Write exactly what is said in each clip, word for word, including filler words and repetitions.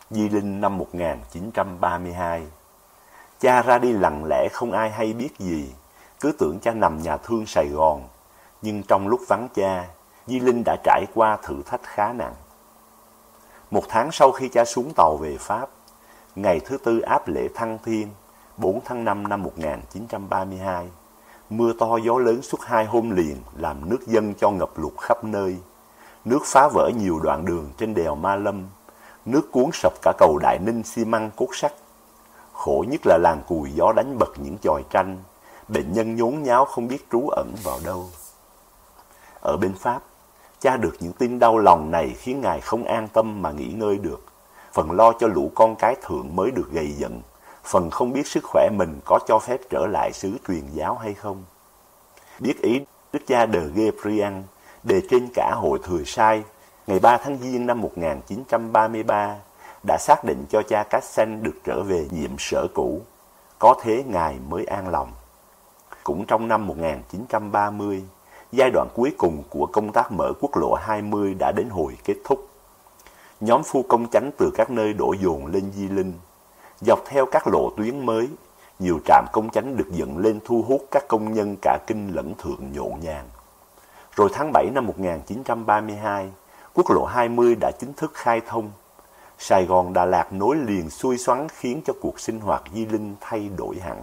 Di Linh năm một nghìn chín trăm ba mươi hai. Cha ra đi lặng lẽ không ai hay biết gì, cứ tưởng cha nằm nhà thương Sài Gòn. Nhưng trong lúc vắng cha, Di Linh đã trải qua thử thách khá nặng. Một tháng sau khi cha xuống tàu về Pháp, ngày thứ tư áp lễ Thăng Thiên, bốn tháng năm năm một nghìn chín trăm ba mươi hai, mưa to gió lớn suốt hai hôm liền làm nước dâng cho ngập lụt khắp nơi. Nước phá vỡ nhiều đoạn đường trên đèo Ma Lâm, nước cuốn sập cả cầu Đại Ninh xi măng cốt sắt. Khổ nhất là làng Cùi gió đánh bật những chòi tranh, bệnh nhân nhốn nháo không biết trú ẩn vào đâu. Ở bên Pháp, cha được những tin đau lòng này khiến ngài không an tâm mà nghỉ ngơi được. Phần lo cho lũ con cái thượng mới được gầy dựng, phần không biết sức khỏe mình có cho phép trở lại xứ truyền giáo hay không. Biết ý, đức cha de Guébriant đề trên cả hội thừa sai ngày ba tháng Giêng năm một nghìn chín trăm ba mươi ba đã xác định cho cha Cassin được trở về nhiệm sở cũ. Có thế ngài mới an lòng. Cũng trong năm một nghìn chín trăm ba mươi, giai đoạn cuối cùng của công tác mở quốc lộ hai mươi đã đến hồi kết thúc. Nhóm phu công chánh từ các nơi đổ dồn lên Di Linh. Dọc theo các lộ tuyến mới, nhiều trạm công chánh được dựng lên thu hút các công nhân cả kinh lẫn thượng nhộn nhàng. Rồi tháng bảy năm một nghìn chín trăm ba mươi hai, quốc lộ hai mươi đã chính thức khai thông. Sài Gòn Đà Lạt nối liền xuôi xoắn khiến cho cuộc sinh hoạt Di Linh thay đổi hẳn.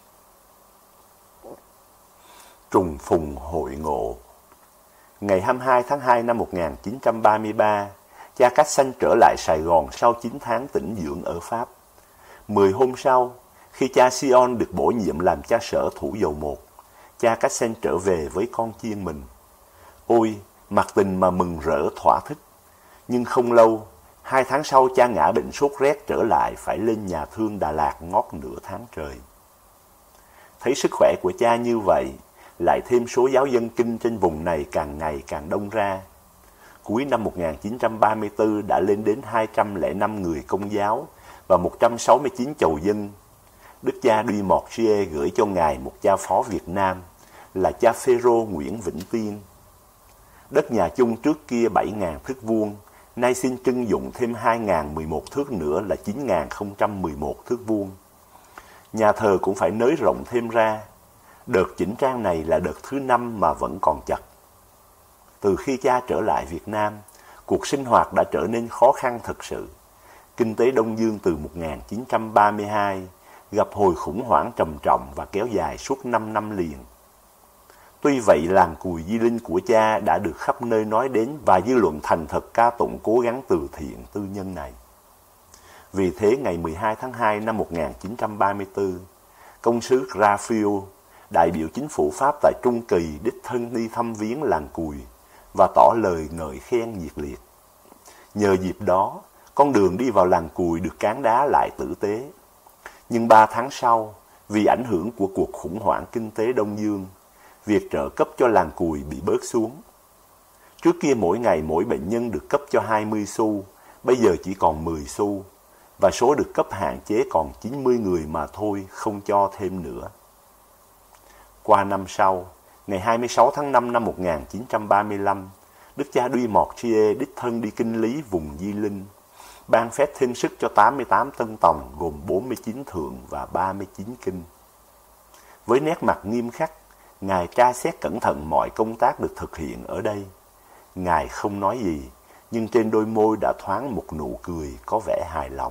Trùng phùng hội ngộ. Ngày hai mươi hai tháng hai năm một nghìn chín trăm ba mươi ba, cha Cassin trở lại Sài Gòn sau chín tháng tĩnh dưỡng ở Pháp. Mười hôm sau, khi cha Sion được bổ nhiệm làm cha sở Thủ Dầu Một, cha Cassin trở về với con chiên mình. Ôi, mặc tình mà mừng rỡ thỏa thích. Nhưng không lâu, hai tháng sau cha ngã bệnh sốt rét trở lại phải lên nhà thương Đà Lạt ngót nửa tháng trời. Thấy sức khỏe của cha như vậy, lại thêm số giáo dân kinh trên vùng này càng ngày càng đông ra. Cuối năm một nghìn chín trăm ba mươi tư đã lên đến hai trăm lẻ năm người Công giáo và một trăm sáu mươi chín chầu dân. Đức cha Duy Mortier gửi cho ngài một cha phó Việt Nam là cha Phêrô Nguyễn Vĩnh Tiên. Đất nhà chung trước kia bảy nghìn thước vuông, nay xin trưng dụng thêm hai nghìn mười một thước nữa là chín nghìn không trăm mười một thước vuông. Nhà thờ cũng phải nới rộng thêm ra. Đợt chỉnh trang này là đợt thứ năm mà vẫn còn chật. Từ khi cha trở lại Việt Nam, cuộc sinh hoạt đã trở nên khó khăn thực sự. Kinh tế Đông Dương từ một nghìn chín trăm ba mươi hai gặp hồi khủng hoảng trầm trọng và kéo dài suốt năm năm liền. Tuy vậy, làng Cùi Di Linh của cha đã được khắp nơi nói đến và dư luận thành thật ca tụng cố gắng từ thiện tư nhân này. Vì thế, ngày mười hai tháng hai năm một nghìn chín trăm ba mươi tư, công sứ Raphael, đại biểu chính phủ Pháp tại Trung Kỳ, đích thân đi thăm viếng làng Cùi và tỏ lời ngợi khen nhiệt liệt. Nhờ dịp đó, con đường đi vào làng Cùi được cán đá lại tử tế. Nhưng ba tháng sau, vì ảnh hưởng của cuộc khủng hoảng kinh tế Đông Dương, việc trợ cấp cho làng Cùi bị bớt xuống. Trước kia mỗi ngày mỗi bệnh nhân được cấp cho hai mươi xu, bây giờ chỉ còn mười xu, và số được cấp hạn chế còn chín mươi người mà thôi, không cho thêm nữa. Qua năm sau, ngày hai mươi sáu tháng năm năm một nghìn chín trăm ba mươi lăm, đức cha Duy Mortier đích thân đi kinh lý vùng Di Linh, ban phép thêm sức cho tám mươi tám tân tòng gồm bốn mươi chín thượng và ba mươi chín kinh. Với nét mặt nghiêm khắc, Ngài tra xét cẩn thận mọi công tác được thực hiện ở đây. Ngài không nói gì, nhưng trên đôi môi đã thoáng một nụ cười có vẻ hài lòng.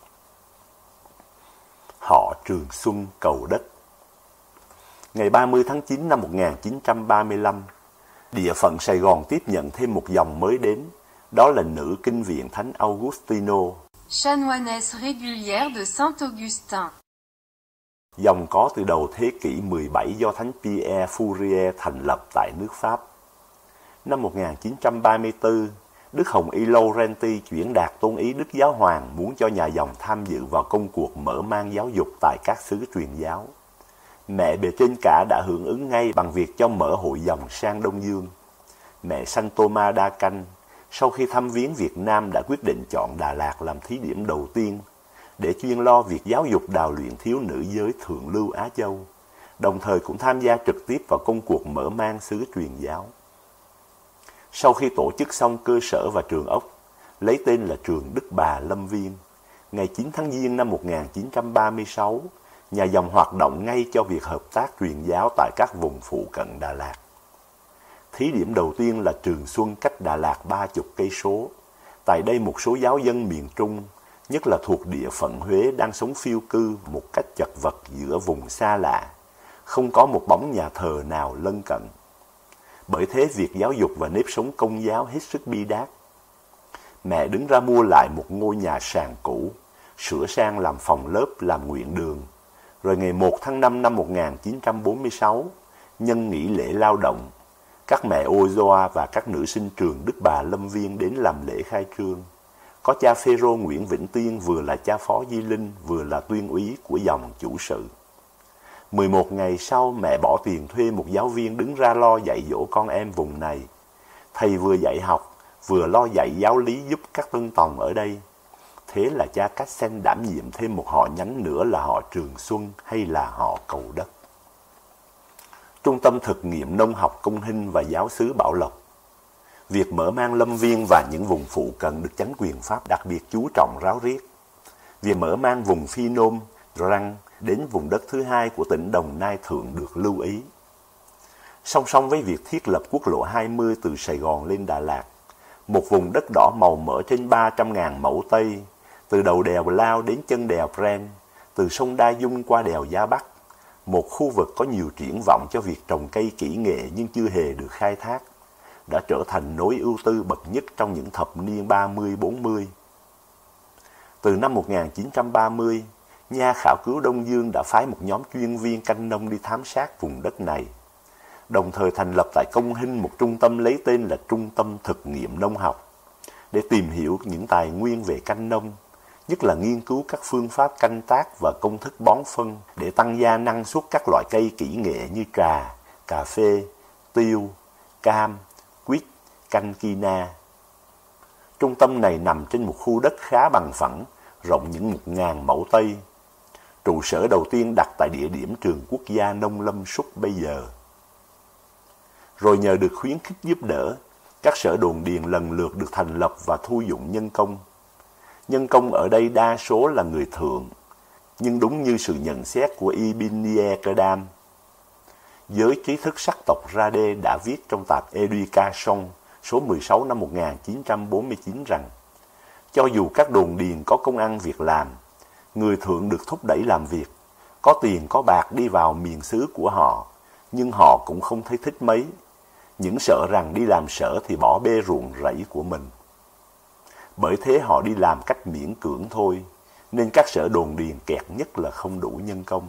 Họ Trường Xuân cầu đất. Ngày ba mươi tháng chín năm một nghìn chín trăm ba mươi lăm, địa phận Sài Gòn tiếp nhận thêm một dòng mới đến, đó là nữ kinh viện Thánh Augustino. Chanoinesse régulière de Saint-Augustin. Dòng có từ đầu thế kỷ mười bảy do Thánh Pierre Fourier thành lập tại nước Pháp. Năm một nghìn chín trăm ba mươi tư, Đức Hồng Y Laurenti chuyển đạt tôn ý Đức Giáo Hoàng muốn cho nhà dòng tham dự vào công cuộc mở mang giáo dục tại các xứ truyền giáo. Mẹ bề trên cả đã hưởng ứng ngay bằng việc cho mở hội dòng sang Đông Dương. Mẹ Saint Thomas d'Aquin, sau khi thăm viếng Việt Nam đã quyết định chọn Đà Lạt làm thí điểm đầu tiên để chuyên lo việc giáo dục đào luyện thiếu nữ giới thượng lưu Á Châu, đồng thời cũng tham gia trực tiếp vào công cuộc mở mang xứ truyền giáo. Sau khi tổ chức xong cơ sở và trường ốc, lấy tên là trường Đức Bà Lâm Viên, ngày chín tháng Giêng năm một nghìn chín trăm ba mươi sáu, nhà dòng hoạt động ngay cho việc hợp tác truyền giáo tại các vùng phụ cận Đà Lạt. Thí điểm đầu tiên là Trường Xuân cách Đà Lạt ba mươi cây số. Tại đây một số giáo dân miền Trung, nhất là thuộc địa phận Huế, đang sống phiêu cư một cách chật vật giữa vùng xa lạ, không có một bóng nhà thờ nào lân cận. Bởi thế việc giáo dục và nếp sống công giáo hết sức bi đát. Mẹ đứng ra mua lại một ngôi nhà sàn cũ, sửa sang làm phòng lớp, làm nguyện đường. Rồi ngày một tháng năm năm một nghìn chín trăm bốn mươi sáu, nhân nghỉ lễ lao động, các mẹ ô doa và các nữ sinh trường Đức Bà Lâm Viên đến làm lễ khai trương. Có cha Phêrô Nguyễn Vĩnh Tiên vừa là cha phó Di Linh, vừa là tuyên úy của dòng chủ sự. mười một ngày sau, mẹ bỏ tiền thuê một giáo viên đứng ra lo dạy dỗ con em vùng này. Thầy vừa dạy học, vừa lo dạy giáo lý giúp các tân tòng ở đây. Thế là cha Cát Sen đảm nhiệm thêm một họ nhánh nữa là họ Trường Xuân hay là họ Cầu Đất. Trung tâm thực nghiệm nông học Công Hinh và giáo xứ Bảo Lộc. Việc mở mang Lâm Viên và những vùng phụ cận được chính quyền Pháp đặc biệt chú trọng ráo riết. Việc mở mang vùng Phi Nôm, Răng đến vùng đất thứ hai của tỉnh Đồng Nai Thượng được lưu ý. Song song với việc thiết lập quốc lộ hai mươi từ Sài Gòn lên Đà Lạt, một vùng đất đỏ màu mỡ trên ba trăm nghìn mẫu Tây, từ đầu đèo Lao đến chân đèo Pren, từ sông Đa Dung qua đèo Giá Bắc, một khu vực có nhiều triển vọng cho việc trồng cây kỹ nghệ nhưng chưa hề được khai thác, đã trở thành nối ưu tư bậc nhất trong những thập niên ba mươi bốn mươi. Từ năm một nghìn chín trăm ba mươi, nhà khảo cứu Đông Dương đã phái một nhóm chuyên viên canh nông đi thám sát vùng đất này, đồng thời thành lập tại Công Hinh một trung tâm lấy tên là Trung tâm Thực nghiệm Nông học, để tìm hiểu những tài nguyên về canh nông, nhất là nghiên cứu các phương pháp canh tác và công thức bón phân để tăng gia năng suất các loại cây kỹ nghệ như trà, cà phê, tiêu, cam, quýt, canh quina. Trung tâm này nằm trên một khu đất khá bằng phẳng, rộng những một nghìn mẫu Tây. Trụ sở đầu tiên đặt tại địa điểm Trường Quốc gia Nông Lâm Súc bây giờ. Rồi nhờ được khuyến khích giúp đỡ, các sở đồn điền lần lượt được thành lập và thu dụng nhân công. Nhân công ở đây đa số là người thượng, nhưng đúng như sự nhận xét của Ibn Khaldun, giới trí thức sắc tộc Rade đã viết trong tạp Education số mười sáu năm một nghìn chín trăm bốn mươi chín rằng, cho dù các đồn điền có công ăn việc làm, người thượng được thúc đẩy làm việc, có tiền có bạc đi vào miền xứ của họ, nhưng họ cũng không thấy thích mấy, những sợ rằng đi làm sở thì bỏ bê ruộng rẫy của mình. Bởi thế họ đi làm cách miễn cưỡng thôi, nên các sở đồn điền kẹt nhất là không đủ nhân công.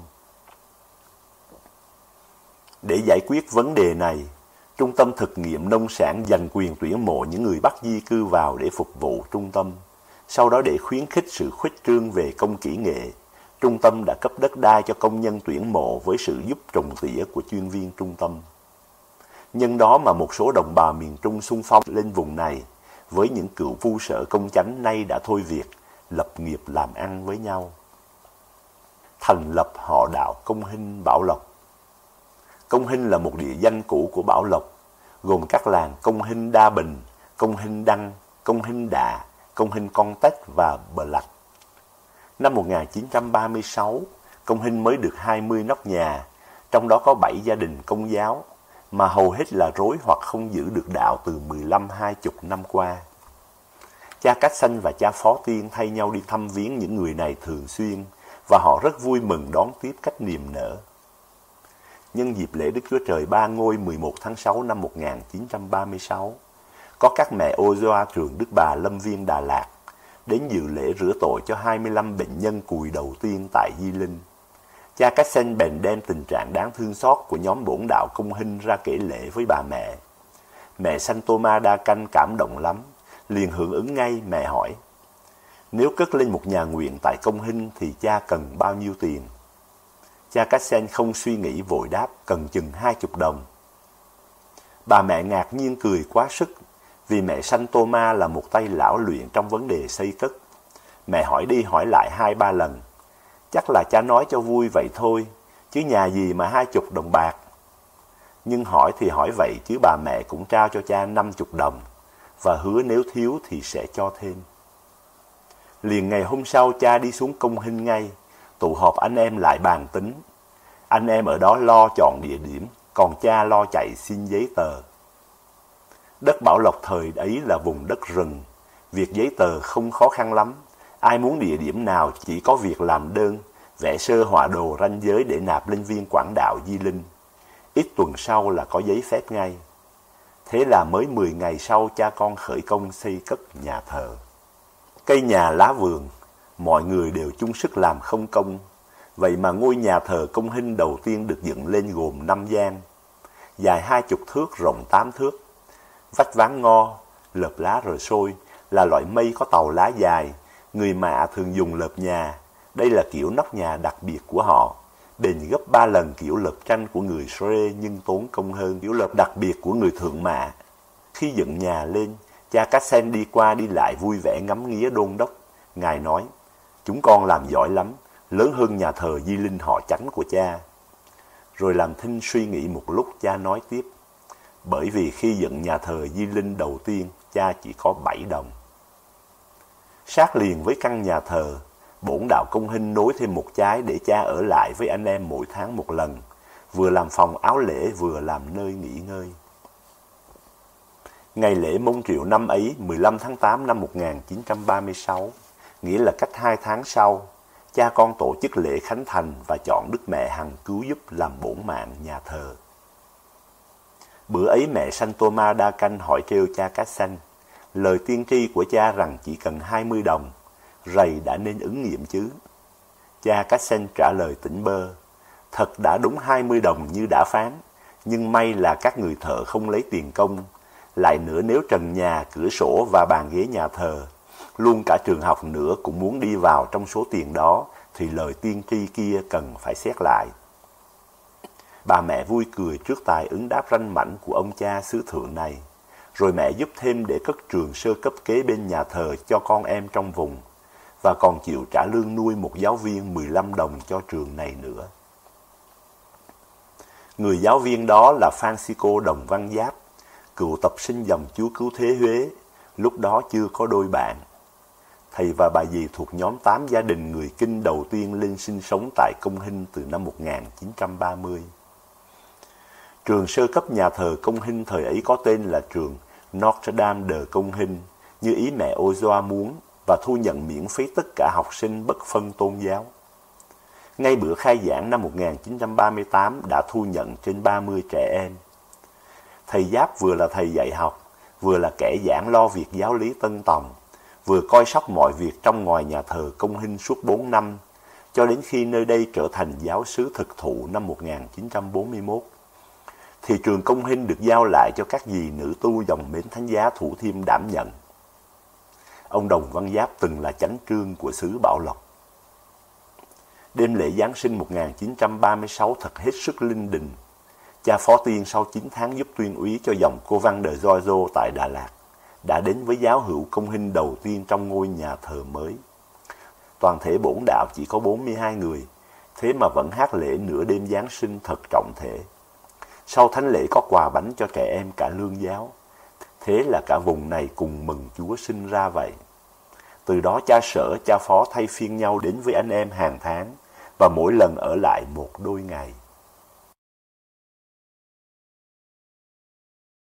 Để giải quyết vấn đề này, Trung tâm Thực nghiệm Nông sản giành quyền tuyển mộ những người Bắc di cư vào để phục vụ trung tâm. Sau đó để khuyến khích sự khuếch trương về công kỹ nghệ, trung tâm đã cấp đất đai cho công nhân tuyển mộ với sự giúp trồng tỉa của chuyên viên trung tâm. Nhân đó mà một số đồng bào miền Trung xung phong lên vùng này, với những cựu phu sở công chánh nay đã thôi việc, lập nghiệp làm ăn với nhau. Thành lập họ đạo Công Hinh Bảo Lộc. Công Hinh là một địa danh cũ của Bảo Lộc, gồm các làng Công Hinh Đa Bình, Công Hinh Đăng, Công Hinh Đà, Công Hinh Con Tách và Bờ Lạch. Năm một nghìn chín trăm ba mươi sáu, Công Hinh mới được hai mươi nóc nhà, trong đó có bảy gia đình Công giáo, mà hầu hết là rối hoặc không giữ được đạo từ mười lăm hai mươi năm qua. Cha Cát Xanh và cha Phó Tiên thay nhau đi thăm viếng những người này thường xuyên, và họ rất vui mừng đón tiếp cách niềm nở. Nhân dịp lễ Đức Chúa Trời Ba Ngôi mười một tháng sáu năm một nghìn chín trăm ba mươi sáu, có các mẹ ô doa trường Đức Bà Lâm Viên Đà Lạt đến dự lễ rửa tội cho hai mươi lăm bệnh nhân cùi đầu tiên tại Di Linh. Cha Cát Sen bèn đem tình trạng đáng thương xót của nhóm bổn đạo Công Hinh ra kể lễ với bà mẹ. Mẹ Sanh Tô-ma Đa Canh cảm động lắm, liền hưởng ứng ngay. Mẹ hỏi, nếu cất lên một nhà nguyện tại Công Hinh thì cha cần bao nhiêu tiền? Cha Cát Sen không suy nghĩ vội đáp, cần chừng hai chục đồng. Bà mẹ ngạc nhiên cười quá sức, vì mẹ Sanh Tô-ma là một tay lão luyện trong vấn đề xây cất. Mẹ hỏi đi hỏi lại hai ba lần, chắc là cha nói cho vui vậy thôi, chứ nhà gì mà hai chục đồng bạc. Nhưng hỏi thì hỏi vậy chứ bà mẹ cũng trao cho cha năm chục đồng, và hứa nếu thiếu thì sẽ cho thêm. Liền ngày hôm sau cha đi xuống Công Hinh ngay, tụ họp anh em lại bàn tính. Anh em ở đó lo chọn địa điểm, còn cha lo chạy xin giấy tờ. Đất Bảo Lộc thời ấy là vùng đất rừng, việc giấy tờ không khó khăn lắm. Ai muốn địa điểm nào chỉ có việc làm đơn, vẽ sơ họa đồ ranh giới để nạp lên viên quản đạo Di Linh. Ít tuần sau là có giấy phép ngay. Thế là mới mười ngày sau cha con khởi công xây cất nhà thờ. Cây nhà lá vườn, mọi người đều chung sức làm không công. Vậy mà ngôi nhà thờ Công Hinh đầu tiên được dựng lên gồm năm gian, dài hai chục thước, rộng tám thước. Vách ván ngo, lợp lá rồi sôi, là loại mây có tàu lá dài. Người Mạ thường dùng lợp nhà. Đây là kiểu nóc nhà đặc biệt của họ, bền gấp ba lần kiểu lợp tranh của người Sre nhưng tốn công hơn kiểu lợp đặc biệt của người Thượng Mạ. Khi dựng nhà lên, cha Cassen đi qua đi lại vui vẻ ngắm nghía đôn đốc. Ngài nói, chúng con làm giỏi lắm, lớn hơn nhà thờ Di Linh họ Chánh của cha. Rồi làm thinh suy nghĩ một lúc, cha nói tiếp, bởi vì khi dựng nhà thờ Di Linh đầu tiên, cha chỉ có bảy đồng. Sát liền với căn nhà thờ, bổn đạo Công Hinh nối thêm một trái để cha ở lại với anh em mỗi tháng một lần, vừa làm phòng áo lễ vừa làm nơi nghỉ ngơi. Ngày lễ Mông Triệu năm ấy, mười lăm tháng tám năm một nghìn chín trăm ba mươi sáu, nghĩa là cách hai tháng sau, cha con tổ chức lễ khánh thành và chọn Đức Mẹ Hằng Cứu Giúp làm bổn mạng nhà thờ. Bữa ấy mẹ Sanh Thomas Đa Canh hỏi trêu cha Cassen, lời tiên tri của cha rằng chỉ cần hai mươi đồng, rầy đã nên ứng nghiệm chứ? Cha Cassen trả lời tỉnh bơ, thật đã đúng hai mươi đồng như đã phán, nhưng may là các người thợ không lấy tiền công. Lại nữa nếu trần nhà, cửa sổ và bàn ghế nhà thờ, luôn cả trường học nữa cũng muốn đi vào trong số tiền đó, thì lời tiên tri kia cần phải xét lại. Bà mẹ vui cười trước tài ứng đáp ranh mãnh của ông cha xứ thượng này. Rồi mẹ giúp thêm để cất trường sơ cấp kế bên nhà thờ cho con em trong vùng, và còn chịu trả lương nuôi một giáo viên mười lăm đồng cho trường này nữa. Người giáo viên đó là Francisco Đồng Văn Giáp, cựu tập sinh dòng chúa Cứu Thế Huế, lúc đó chưa có đôi bạn. Thầy và bà dì thuộc nhóm tám gia đình người Kinh đầu tiên lên sinh sống tại Công Hinh từ năm một nghìn chín trăm ba mươi. Trường sơ cấp nhà thờ Công Hinh thời ấy có tên là trường Notre Dame de Công Hinh, như ý mẹ Ozoa muốn, và thu nhận miễn phí tất cả học sinh bất phân tôn giáo. Ngay bữa khai giảng năm một nghìn chín trăm ba mươi tám đã thu nhận trên ba mươi trẻ em. Thầy Giáp vừa là thầy dạy học, vừa là kẻ giảng lo việc giáo lý Tân Tòng, vừa coi sóc mọi việc trong ngoài nhà thờ Công Hinh suốt bốn năm, cho đến khi nơi đây trở thành giáo xứ thực thụ năm một nghìn chín trăm bốn mươi mốt. Thì trường Công Hinh được giao lại cho các dì nữ tu dòng Mến Thánh Giá Thủ Thiêm đảm nhận. Ông Đồng Văn Giáp từng là chánh trương của xứ Bảo Lộc. Đêm lễ Giáng sinh một nghìn chín trăm ba mươi sáu thật hết sức linh đình. Cha Phó Tiên sau chín tháng giúp tuyên úy cho dòng cô Văn de Giorgio tại Đà Lạt, đã đến với giáo hữu Công Hinh đầu tiên trong ngôi nhà thờ mới. Toàn thể bổn đạo chỉ có bốn mươi hai người, thế mà vẫn hát lễ nửa đêm Giáng sinh thật trọng thể. Sau thánh lễ có quà bánh cho trẻ em cả lương giáo. Thế là cả vùng này cùng mừng Chúa sinh ra vậy. Từ đó cha Sở, cha Phó thay phiên nhau đến với anh em hàng tháng, và mỗi lần ở lại một đôi ngày.